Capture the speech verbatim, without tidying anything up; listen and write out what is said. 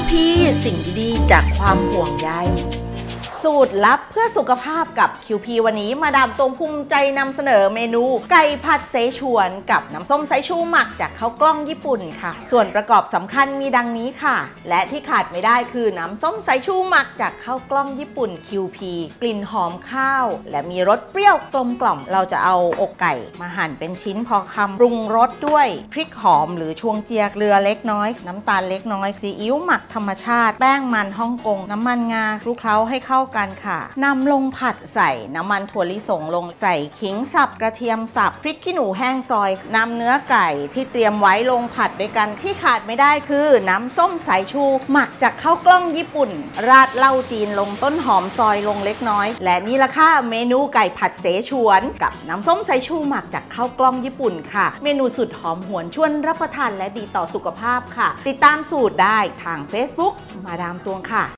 พี สิ่งดีๆจากความห่วงใยสูตรลับเพื่อสุขภาพกับ คิว พี วันนี้มาดามตรงภูมิใจนำเสนอเมนูไก่ผัดเสฉวนกับน้ำส้มสายชูหมักจากข้าวกล้องญี่ปุ่นค่ะส่วนประกอบสำคัญมีดังนี้ค่ะและที่ขาดไม่ได้คือน้ำส้มสายชูหมักจากข้าวกล้องญี่ปุ่น คิว พี กลิ่นหอมข้าวและมีรสเปรี้ยวกลมกล่อมเราจะเอาอกไก่มาหั่นเป็นชิ้นพอคำปรุงรสด้วยพริกหอมหรือชวงเจียเกลือเล็กน้อยน้ำตาลเล็กน้อยซีอิ๊วหมักธรรมชาติแป้งมันฮ่องกงน้ำมันงาคลุกเคล้าให้เข้ากันค่ะนำลงผัดใส่น้ำมันถั่วลิสงลงใส่ขิงสับกระเทียมสับพริกขี้หนูแห้งซอยนำเนื้อไก่ที่เตรียมไว้ลงผัดด้วยกันที่ขาดไม่ได้คือน้ำส้มสายชูหมักจากข้าวกล้องญี่ปุ่นราดเหล้าจีนลงต้นหอมซอยลงเล็กน้อยและนี่ละค่ะเมนูไก่ผัดเสฉวนกับน้ำส้มสายชูหมักจากข้าวกล้องญี่ปุ่นค่ะเมนูสุดหอมหวนชวนรับประทานและดีต่อสุขภาพค่ะติดตามสูตรได้ทาง เฟซบุ๊ก มาดามตวงค่ะ